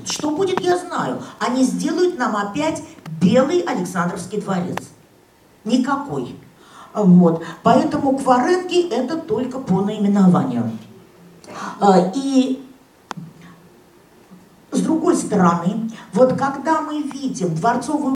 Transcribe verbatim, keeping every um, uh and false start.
что будет, я знаю. Они сделают нам опять белый Александровский дворец. Никакой. Вот. Поэтому кваренги это только по наименованию. И с другой стороны, вот когда мы видим дворцовую